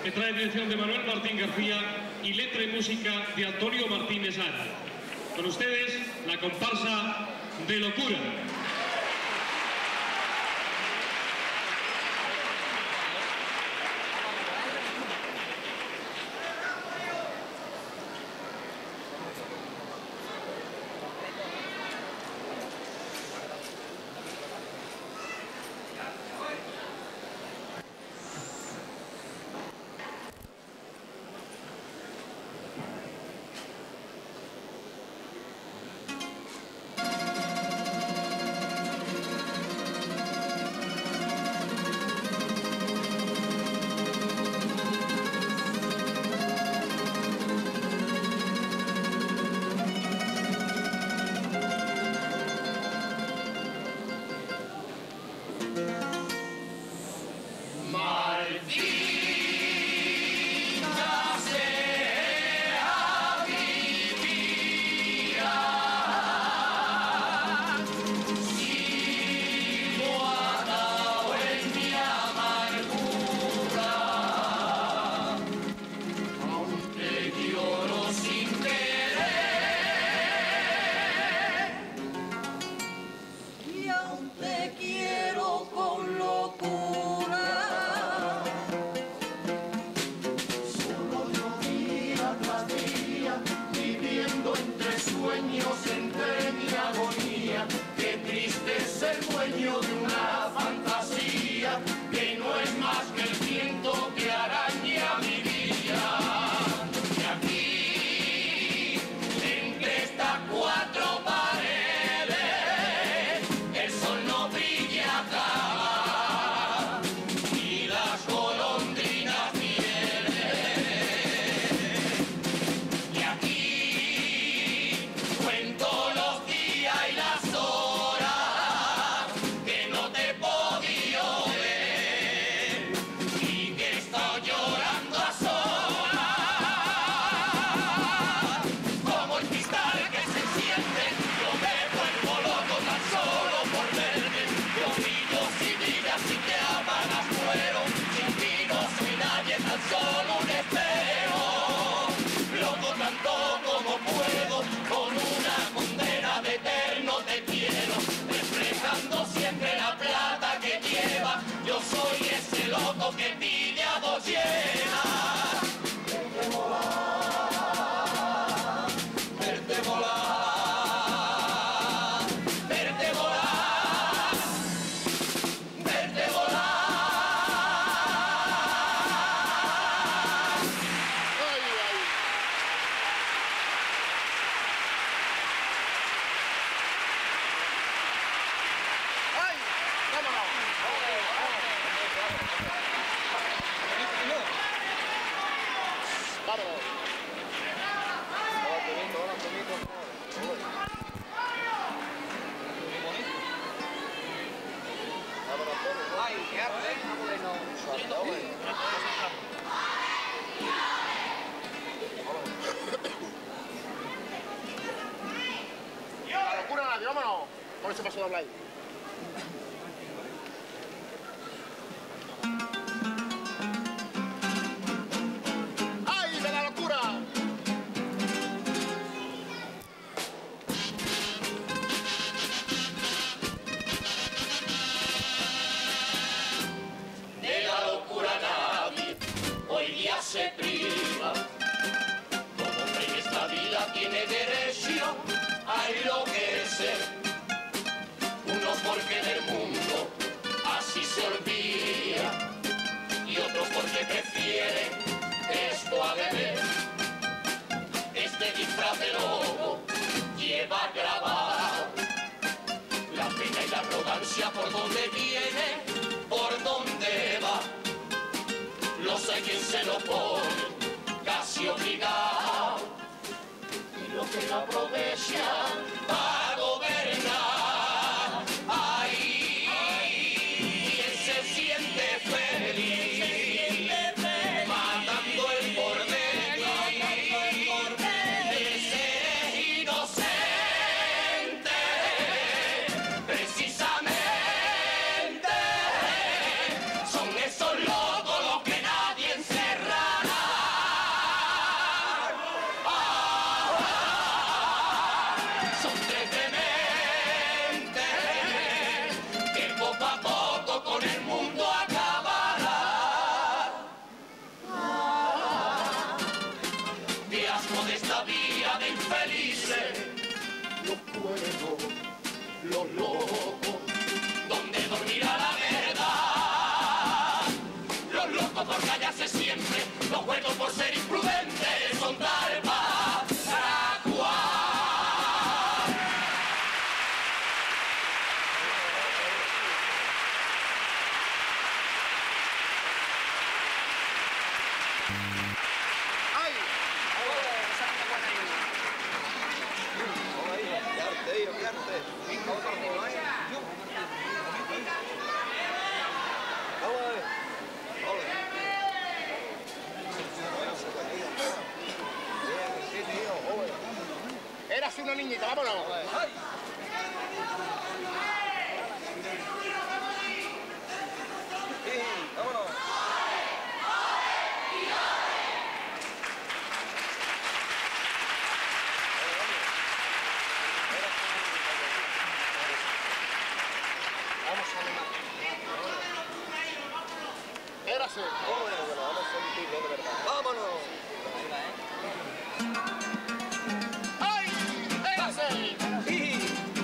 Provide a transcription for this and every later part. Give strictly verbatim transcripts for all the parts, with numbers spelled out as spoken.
que trae dirección de Manuel Martín García y letra y música de Antonio Martínez Ara. Con ustedes, la comparsa de Locura. Por dónde viene, por dónde va, lo sé quién se lo pone, casi obligado, y lo que lo aprovecha para gobernar, ahí quien se siente feliz, matando el porvenir de ser inocente, precisamente. Son esos locos los que nadie encerra. locos, donde dormirá la verdad. Los locos por callarse siempre, los juegos por ser imprudentes, son tal para cual. Eras una niñita, vámonos. Sí, vámonos. Vamos a animar. Érase. Vamos a sentirlo de verdad. ¡Vámonos! ¡Ay! ¡Érase! Sí.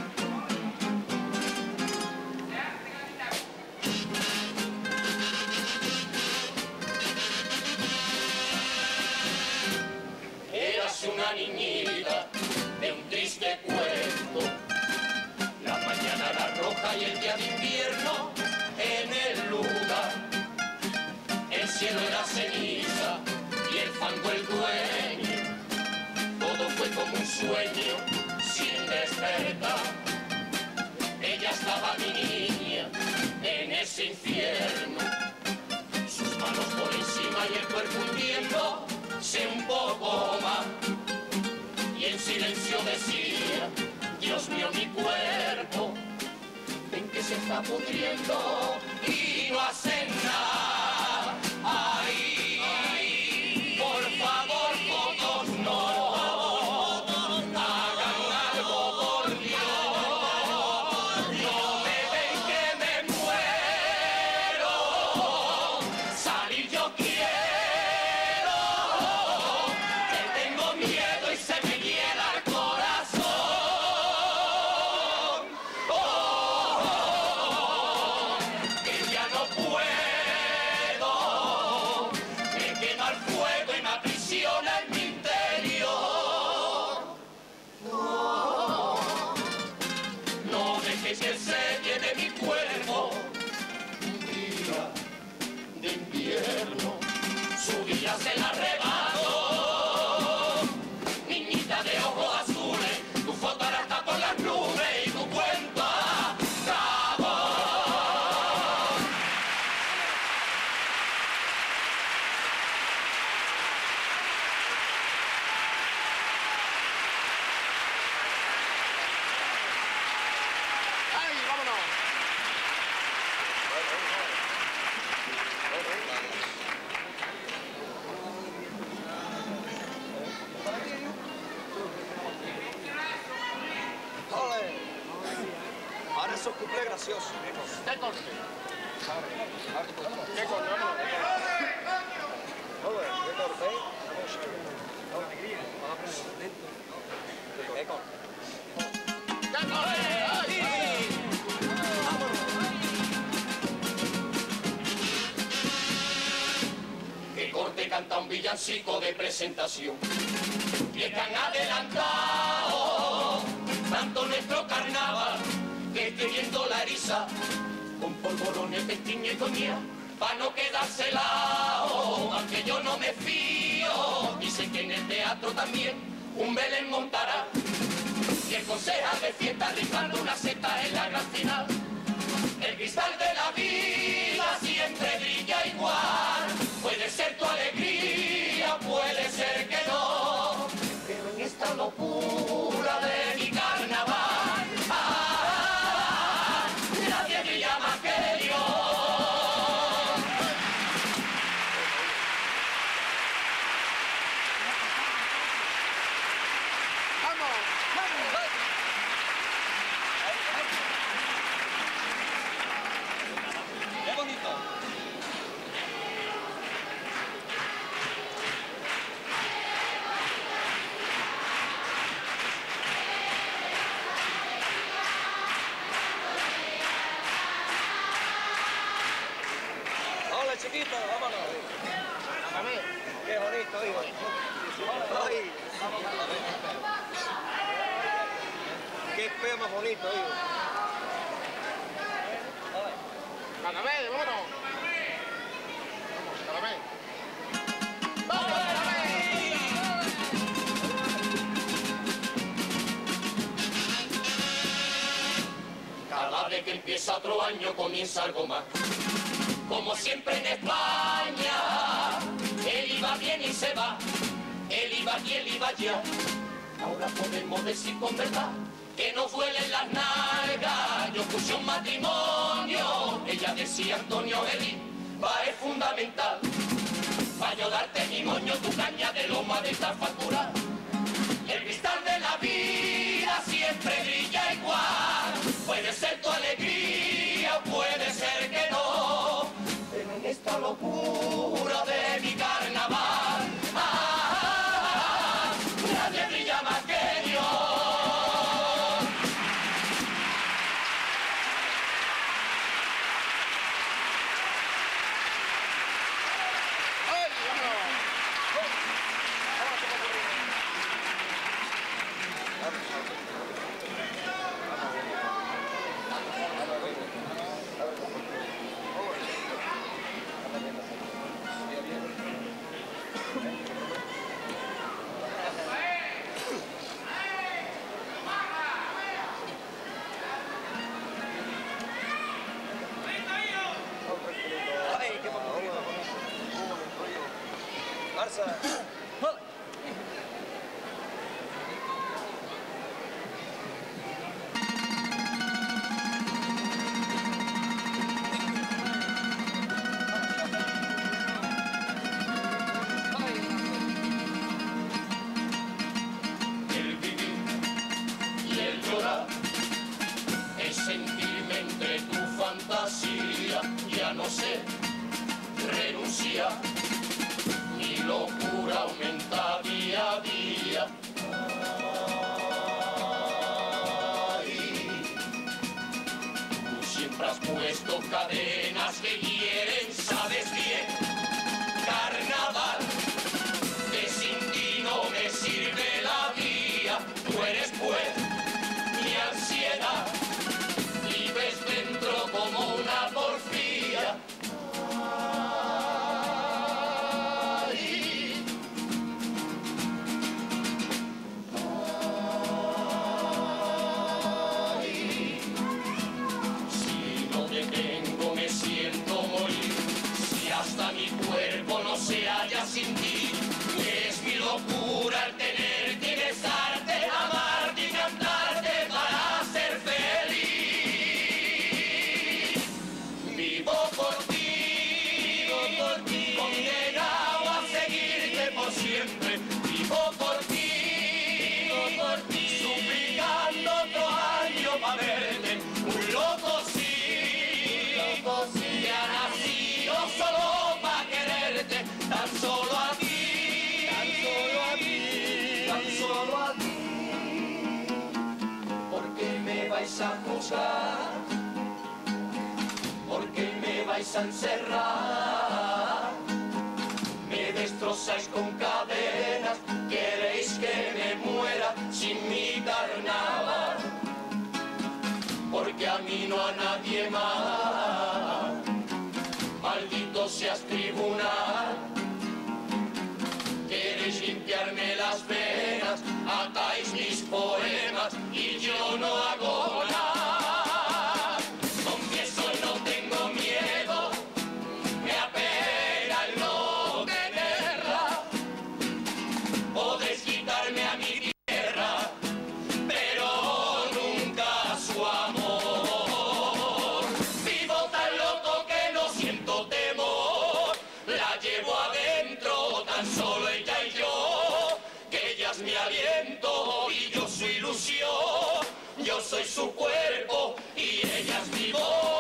Eras una niñita de un triste cuento. La mañana era roja y el día de invierno en el lugar. El cielo era ceniza y el fango el dueño. Todo fue como un sueño sin despertar. Ella estaba mi niña en ese infierno. Sus manos por encima y el cuerpo hundiéndose un poco más. Y en silencio decía, Dios mío, mi cuerpo, ven que se está pudriendo y no hacen nada. Ay, ay, por favor, todos no, hagan algo por Dios. No me ven que me muero, salir yo quiero, que tengo miedo y se me hiela el corazón. Oh, que ya no puedo, me quema el fuego y me aprisiona en mi interior. No, no dejes que se llene mi cuerpo. Un día de invierno, su vida se la arrebato. Niñita de ojos azules, tu foto ahora está por las nubes y tu cuento acabó. ¡Ay, vámonos! ¡Ole! Ahora esos cuplés graciosos. ¡Qué corte! ¡Qué corte, vámonos! Ole, qué corte. Qué corte. ¡Qué corte! ¡Ay! Que corte canta un villancico de presentación. Y es que han adelantado tanto nuestro carnaval que estoy viendo la eriza con polvorones, pestín y coñac pa' no quedarse helado. Aunque yo no me fío, dicen que en el teatro también un Belén montará. Y el concejal de fiesta rifando una seta en la gran final. El cristal de la vida siempre brilla igual. Puede ser tu alegría, puede ser que no. Pero en esta locura de mi carnaval, ah, nadie brilla más que yo. ¡Vamos! ¡Vamos! ¡Qué bonito! hijo. Ay. Qué peo más bonito, hijo. Canamé, vámonos. Canamé. ¡Vamos, Canamé! Cada vez que empieza otro año comienza algo más. Como siempre en España, él iba bien y se va, él iba aquí, él iba allá. Ahora podemos decir con verdad que nos duelen las nalgas. Yo puse un matrimonio, ella decía Antonio Eli, va es fundamental. Pa' yo darte mi moño, tu caña de loma de esta factura. El cristal de la vida siempre brilla igual. Puede ser tu alegría, puede ser que no, pero en esta locura de mi carnaval, ah, nadie brilla más que Dios. ¡Ay, vámonos! Ay, qué bonito. Barça. El vivir y el llorar es sentirme entre tu fantasía. Ya no sé renunciar, mi locura aumenta día a día. Ay, tú siempre has puesto cadenas que hieren, sabes bien, carnaval, que sin ti no me sirve la vía. Tú eres pues mi ansiedad, vives dentro como una porfía. Ay, ay, si no te tengo me siento morir, si hasta mi cuerpo no se halla sin ti. Es mi locura el tenerte y besarte, amarte y cantarte para ser feliz. Vivo por ti, vivo por ti, condenado a seguirte por siempre. Vivo por ti, vivo por ti, suplicando otro año para verte. Un loco sí, un loco sí, que ha nacido solo para quererte, tan solo a ti, tan solo a ti, tan solo a ti. ¿Por qué me vais a juzgar? ¿Por qué me vais a encerrar? Me destrozáis con cadenas, queréis que me muera sin mi carnaval, porque a mí no a nadie más. Maldito seas tribunal, queréis limpiarme las venas, atáis mis poemas y yo no hago nada. Confieso, no tengo miedo, me apena el no tenerla. Podéis quitarme a mi tierra, pero nunca su amor. Vivo tan loco que no siento temor, la llevo adentro, tan solo ella y yo, que ella es mi aliento y yo su ilusión. Yo soy su cuerpo y ella es mi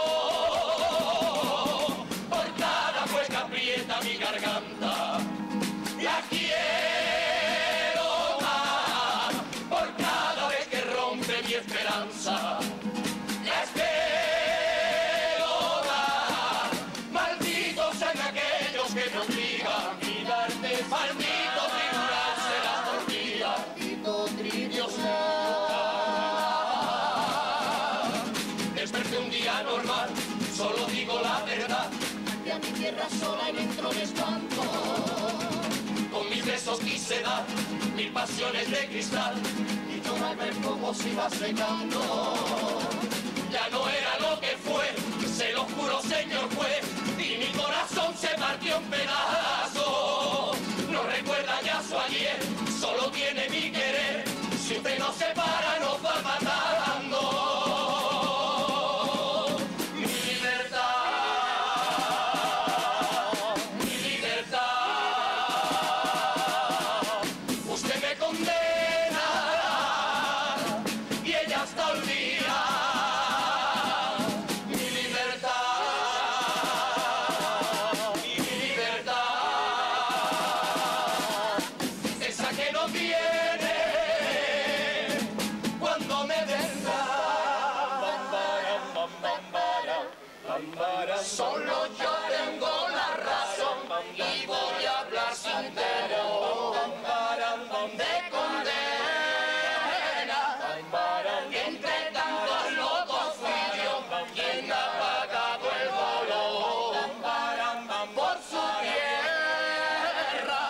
voz. Por cada muesca aprieta mi garganta, la quiero más. Por cada vez que rompe mi esperanza, la espero más. Malditos sean aquellos que me obligan a mirarte, maldito quise dar mil pasiones de cristal y yo al ver cómo se iba secando. Ya no era lo que fue, se lo juro señor juez, y mi corazón se partió en pedazos. No recuerda ya su ayer, solo tiene mi querer, si usted nos separa nos va matando. Mi libertad, mi libertad, usted me condenará y ella hasta el día. Solo yo tengo la razón y voy a hablar sin temor de condena. Entre tantos locos fui yo quien ha pagado el dolor por su tierra.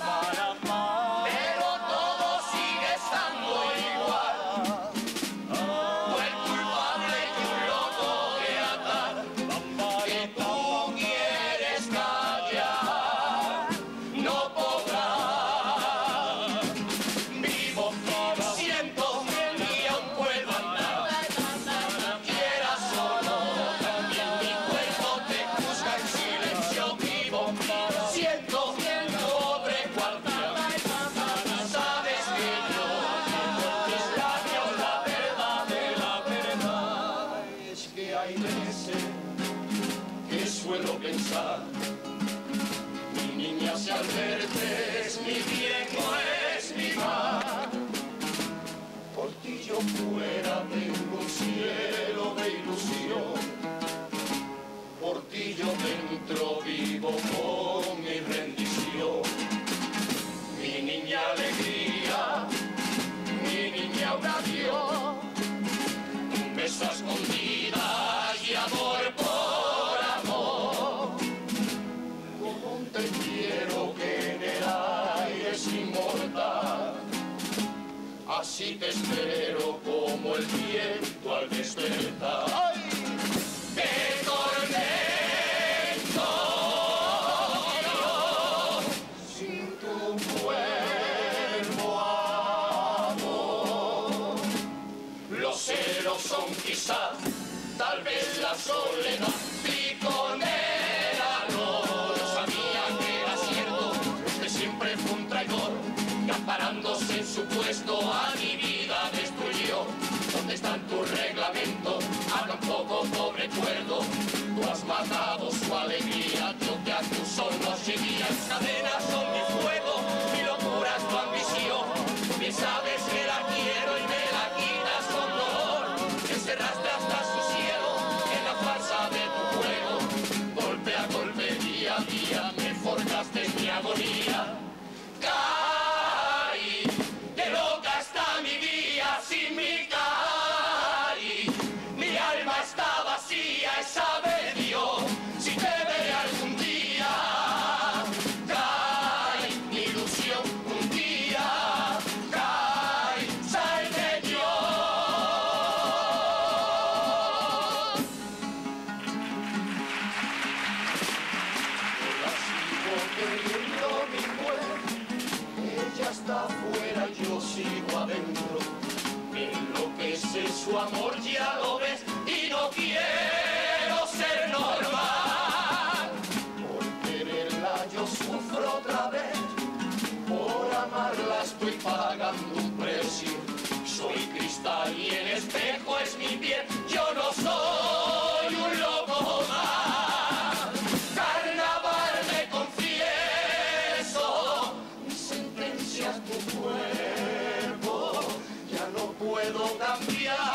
Pero todo sigue estando igual. Tú el culpable y un loco de atar. Tú quieres callar, no podrás. Vivo, siento y aún puedo andar. Quieras o no, también mi cuerpo te juzga en silencio. Vivo, siento, pobre cualquiera. Sabes que yo tengo en mis labios la verdad de la verdad. Es que hay veces que suelo pensar, mi niña si al verte es mi bien o es mi mal. Por ti yo fuera tengo un cielo de ilusión, por ti yo dentro vivo con mi rendición. Mi niña alegría, mi niña un adiós, un beso a escondidas y amor por amor. Como te quiero que en el aire es inmortal, así te espero como el viento al despertar. ¡Qué tormento yo sin tu cuerpo, amor! Los celos son quizás, tal vez la soledad, y con el amor. Yo sabía que era cierto, que siempre fue un traidor, que amparándose en su puesto a mi vida destruyó. ¿Dónde están tus reglamentos? Habla un poco, pobre cuerdo. Tú has matado su alegría, yo te acuso noche y día. Mis cadenas son mi fuego, mi locura es tu ambición. Tú bien sabes que la quiero y me la quitas con dolor. Me encerraste hasta su cielo en la farsa de tu juego. Golpe a golpe, día a día, me forjaste en mi agonía. Caí, qué loca está mi vida sin mi Cari. Mi alma está vacía, sabe Dios si te veré algún día. Caí, mi ilusión un día. Caí, salve Dios. Yo la sigo queriendo, mi mujer. Ella está afuera, yo sigo adentro. Me enloquece su amor, ya lo ves, y no quiero ser normal. Por quererla yo sufro otra vez, por amarla estoy pagando un precio. Soy cristal y el espejo es mi piel, yo no soy un loco más. Carnaval me confieso, mi sentencia es tu cuerpo, ya no puedo cambiar.